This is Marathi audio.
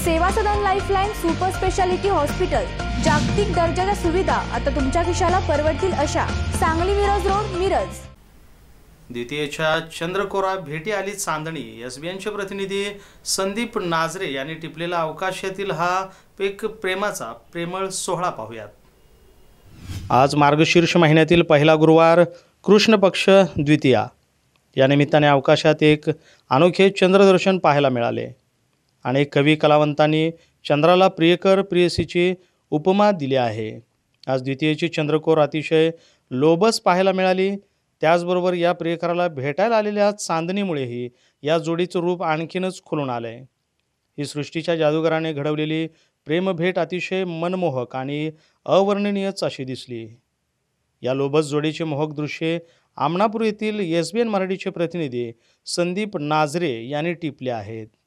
सेवा Sadan lifeline super speciality hospital, जागतिक दर्जाच्या सुविधा आता तुमच्या खिशाला परवडतील अशा। सांगली मिरज रोड, मिरज। द्वितीयच्या चंद्रकोरा भेटी आली चांदणी। एसबीएनचे प्रतिनिधी संदीप नाझरे यांनी टिपलेला अवकाशातील हा एक प्रेमाचा प्रेमळ सोहळा पाहूयात। आज मार्गशीर्ष महिन्यातील पहिला गुरुवार, कृष्ण पक्ष द्वितीया, या निमित्ताने अवकाशात एक अनोखे चंद्रदर्शन पाहायला मिळाले। अनेक कवी कलावंतांनी चंद्राला प्रियकर प्रियसीची उपमा दिली आहे। आज द्वितीयेची चंद्रकोर अतिशय लोभस पाहायला मिळाली। त्याचबरोबर या प्रियकराला भेटायला आलेल्या चांदणीमुळेही या जोडीचं रूप आणखीनच खुलून आलंय। ही सृष्टीच्या जादूगाराने घडवलेली प्रेमभेट अतिशय मनमोहक आणि अवर्णनीयच अशी दिसली। या लोभस जोडीची मोहक दृश्ये आमनापूर येथील एसबीएन मराठीचे प्रतिनिधी संदीप नाझरे यांनी टिपले आहेत।